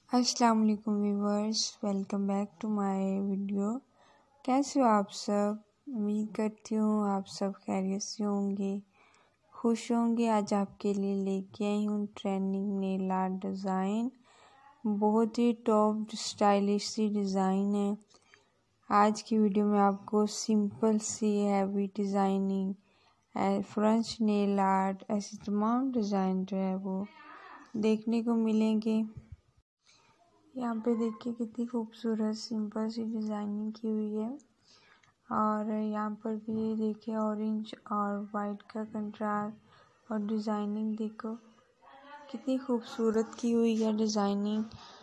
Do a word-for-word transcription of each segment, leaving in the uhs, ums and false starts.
अस्सलाम वालेकुम viewers, welcome back to my video. कैसे हो आप सब? उम्मीद करती हूँ आप सब खैरियत से होंगे, खुश होंगे। आज आपके लिए लेके आई हूँ ट्रेंडिंग नेल आर्ट डिज़ाइन। बहुत ही टॉप स्टाइलिश सी डिज़ाइन है। आज की वीडियो में आपको सिंपल सी heavy designing, French nail art, ऐसे तमाम डिज़ाइन जो है वो देखने को मिलेंगे। यहाँ पे देखिए कितनी खूबसूरत सिंपल सी डिज़ाइनिंग की हुई है। और यहाँ पर भी देखिए ऑरेंज और वाइट का कंट्रास्ट और डिज़ाइनिंग देखो कितनी खूबसूरत की हुई है डिज़ाइनिंग,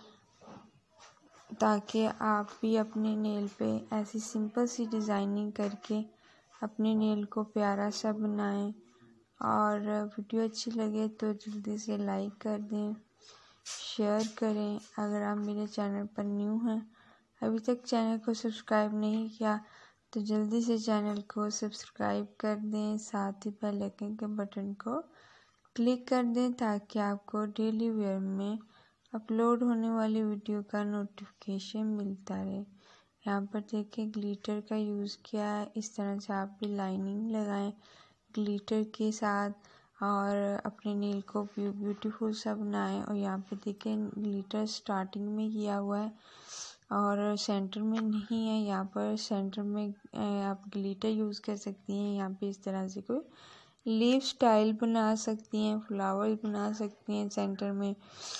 ताकि आप भी अपने नेल पे ऐसी सिंपल सी डिज़ाइनिंग करके अपने नेल को प्यारा सा बनाएं। और वीडियो अच्छी लगे तो जल्दी से लाइक कर दें, शेयर करें। अगर आप मेरे चैनल पर न्यू हैं, अभी तक चैनल को सब्सक्राइब नहीं किया तो जल्दी से चैनल को सब्सक्राइब कर दें, साथ ही बेल आइकन के बटन को क्लिक कर दें ताकि आपको डेली वेयर में अपलोड होने वाली वीडियो का नोटिफिकेशन मिलता रहे। यहाँ पर देखिए ग्लिटर का यूज़ किया है। इस तरह से आप भी लाइनिंग लगाएं ग्लिटर के साथ और अपने नेल को ब्यूटीफुल सा बनाएं। और यहाँ पे देखिए ग्लिटर स्टार्टिंग में किया हुआ है और सेंटर में नहीं है। यहाँ पर सेंटर में आप ग्लिटर यूज़ कर सकती हैं। यहाँ पे इस तरह से कोई लीफ स्टाइल बना सकती हैं, फ्लावर बना सकती हैं सेंटर में।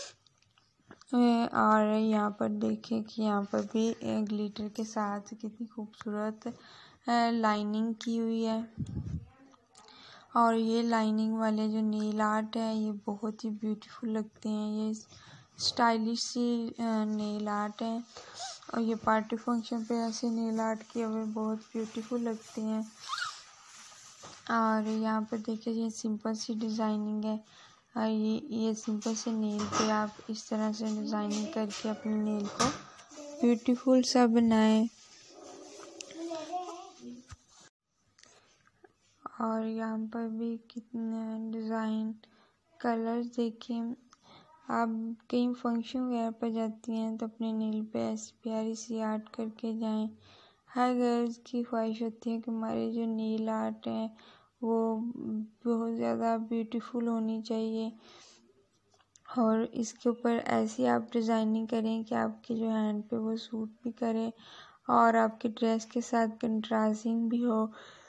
और यहाँ पर देखिए कि यहाँ पर भी ग्लिटर के साथ कितनी खूबसूरत लाइनिंग की हुई है। और ये लाइनिंग वाले जो नेल आर्ट है ये बहुत ही ब्यूटीफुल लगते हैं। ये स्टाइलिश सी नेल आर्ट है और ये पार्टी फंक्शन पे ऐसे नेल आर्ट किए हुए बहुत ब्यूटीफुल लगते हैं। और यहाँ पर देखिए ये सिंपल सी डिज़ाइनिंग है। और ये ये सिंपल से नेल पे आप इस तरह से डिज़ाइनिंग करके अपने नेल को ब्यूटीफुल सा बनाएं। और यहाँ पर भी कितने डिज़ाइन कलर्स देखिए। आप कहीं फंक्शन वगैरह पर जाती हैं तो अपने नेल पे ऐसी प्यारी सी आर्ट करके जाएं। हर गर्ल्स की ख्वाहिश होती है कि हमारे जो नेल आर्ट है वो बहुत ज़्यादा ब्यूटीफुल होनी चाहिए। और इसके ऊपर ऐसी आप डिज़ाइनिंग करें कि आपके जो हैंड पे वो सूट भी करे और आपके ड्रेस के साथ कंट्रास्टिंग भी हो।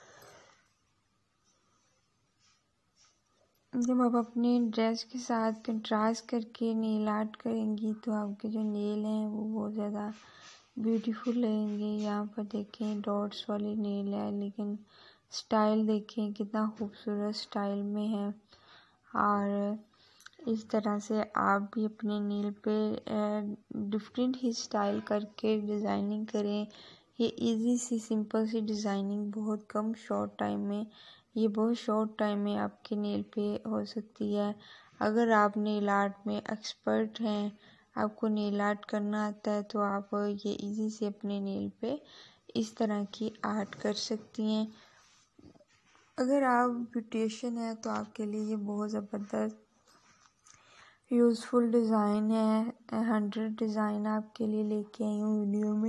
जब आप अपने ड्रेस के साथ कंट्रास्ट करके नेल आर्ट करेंगी तो आपके जो नेल हैं वो बहुत ज़्यादा ब्यूटीफुल लगेंगे। यहाँ पर देखें डॉट्स वाली नेल है, लेकिन स्टाइल देखें कितना खूबसूरत स्टाइल में है। और इस तरह से आप भी अपने नेल पे डिफरेंट ही स्टाइल करके डिज़ाइनिंग करें। ये इजी सी सिंपल सी डिज़ाइनिंग बहुत कम शॉर्ट टाइम में ये बहुत शॉर्ट टाइम में आपके नेल पे हो सकती है। अगर आप नेल आर्ट में एक्सपर्ट हैं, आपको नेल आर्ट करना आता है, तो आप ये इजी से अपने नेल पे इस तरह की आर्ट कर सकती हैं। अगर आप ब्यूटिशियन हैं तो आपके लिए ये बहुत ज़बरदस्त यूज़फुल डिज़ाइन है। हंड्रेड डिज़ाइन आपके लिए लेके आई हूँ वीडियो में,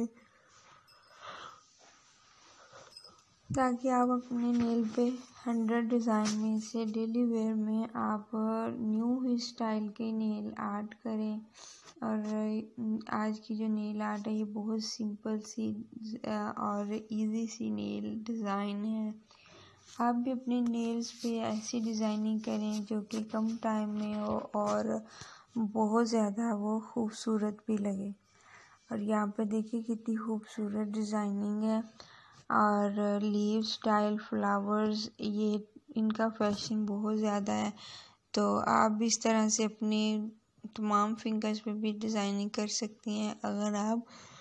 ताकि आप अपने नेल पे हंड्रेड डिज़ाइन में से डेली वेयर में आप न्यू ही स्टाइल के नेल आर्ट करें। और आज की जो नेल आर्ट है ये बहुत सिंपल सी और इजी सी नेल डिज़ाइन है। आप भी अपने नेल्स पे ऐसी डिज़ाइनिंग करें जो कि कम टाइम में हो और बहुत ज़्यादा वो खूबसूरत भी लगे। और यहाँ पे देखिए कितनी खूबसूरत डिज़ाइनिंग है और लीव स्टाइल फ्लावर्स, ये इनका फैशन बहुत ज़्यादा है। तो आप भी इस तरह से अपने तमाम फिंगर्स पे भी डिज़ाइनिंग कर सकती हैं। अगर आप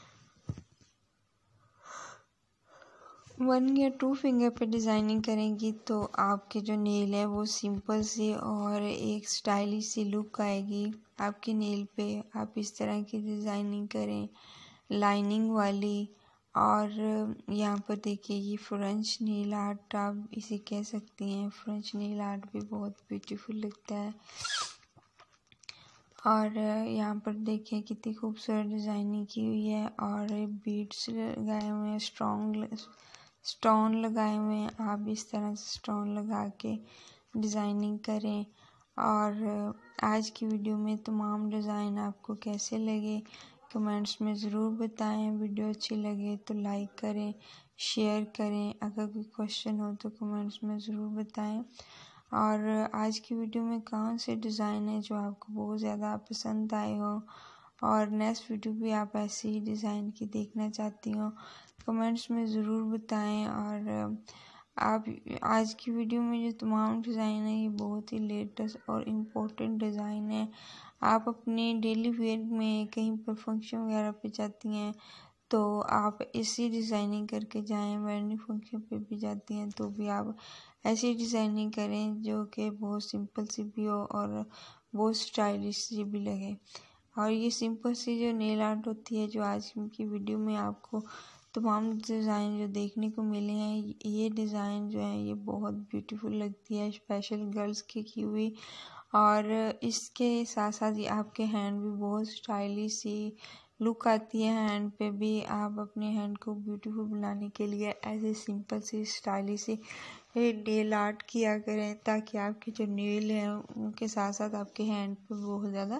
वन या टू फिंगर पे डिज़ाइनिंग करेंगी तो आपके जो नेल है वो सिंपल सी और एक स्टाइलिश सी लुक आएगी आपके नेल पे। आप इस तरह की डिज़ाइनिंग करें लाइनिंग वाली। और यहाँ पर देखिए ये फ्रेंच नेल आर्ट आप इसे कह सकती हैं। फ्रेंच नेल आर्ट भी बहुत ब्यूटीफुल लगता है। और यहाँ पर देखिए कितनी खूबसूरत डिज़ाइनिंग की हुई है और बीड्स लगाए हुए हैं, स्ट्रॉन्ग स्टोन लगाए हुए हैं। आप इस तरह से स्टोन लगा के डिज़ाइनिंग करें। और आज की वीडियो में तमाम डिज़ाइन आपको कैसे लगे कमेंट्स में ज़रूर बताएं। वीडियो अच्छी लगे तो लाइक करें, शेयर करें। अगर कोई क्वेश्चन हो तो कमेंट्स में ज़रूर बताएं। और आज की वीडियो में कौन से डिज़ाइन है जो आपको बहुत ज़्यादा पसंद आए हो और नेक्स्ट वीडियो भी आप ऐसे ही डिज़ाइन की देखना चाहती हो, कमेंट्स में ज़रूर बताएं। और आप आज की वीडियो में जो तमाम डिज़ाइन है ये बहुत ही लेटेस्ट और इम्पोर्टेंट डिज़ाइन है। आप अपने डेली वेयर में कहीं पर फंक्शन वगैरह पे जाती हैं तो आप इसी डिज़ाइनिंग करके जाएं। वेडिंग फंक्शन पे भी जाती हैं तो भी आप ऐसी डिज़ाइनिंग करें जो कि बहुत सिंपल सी भी हो और बहुत स्टाइलिश सी भी लगे। और ये सिंपल सी जो नेल आर्ट होती है, जो आज की वीडियो में आपको तमाम डिज़ाइन जो देखने को मिले हैं, ये डिज़ाइन जो है ये बहुत ब्यूटीफुल लगती है, स्पेशल गर्ल्स की की हुई। और इसके साथ साथ ये आपके हैंड भी बहुत स्टाइलिश सी लुक आती है। हैंड पे भी आप अपने हैंड को ब्यूटीफुल बनाने के लिए ऐसे सिंपल सी स्टाइलिश सी नेल आर्ट किया करें, ताकि आपके जो नेल हैं उनके साथ साथ आपके हैंड पे बहुत ज़्यादा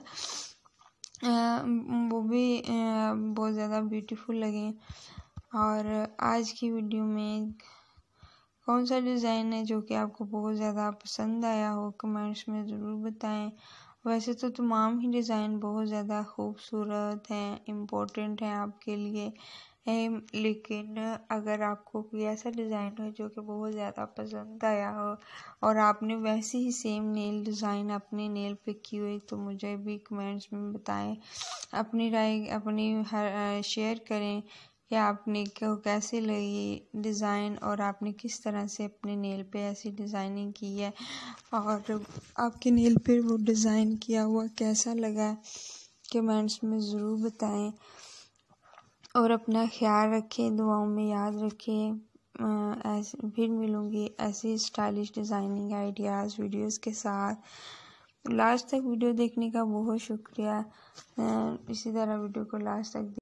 वो भी बहुत ज़्यादा ब्यूटीफुल लगे। और आज की वीडियो में कौन सा डिज़ाइन है जो कि आपको बहुत ज़्यादा पसंद आया हो, कमेंट्स में ज़रूर बताएं। वैसे तो तमाम ही डिज़ाइन बहुत ज़्यादा खूबसूरत हैं, इम्पोर्टेंट हैं आपके लिए, लेकिन अगर आपको कोई ऐसा डिज़ाइन हो जो कि बहुत ज़्यादा पसंद आया हो और आपने वैसे ही सेम नेल डिज़ाइन अपने नेल पे की हुई तो मुझे भी कमेंट्स में बताएं। अपनी राय अपनी हर शेयर करें कि आपने को कैसे लगी डिज़ाइन और आपने किस तरह से अपने नेल पे ऐसी डिज़ाइनिंग की है और आपके नेल पे वो डिज़ाइन किया हुआ कैसा लगा, कमेंट्स में ज़रूर बताएं। और अपना ख्याल रखें, दुआओं में याद रखें। ऐसे फिर मिलूँगी ऐसी स्टाइलिश डिज़ाइनिंग आइडियाज़ वीडियोस के साथ। लास्ट तक वीडियो देखने का बहुत शुक्रिया। इसी तरह वीडियो को लास्ट तक